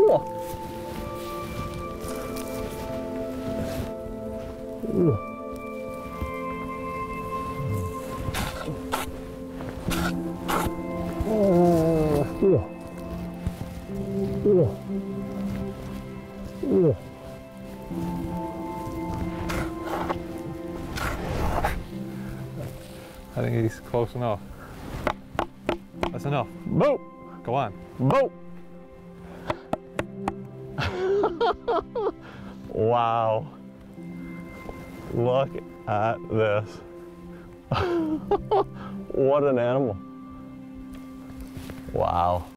I think he's close enough. That's enough. Boat! Go on. Boat! Wow. Look at this. What an animal. Wow.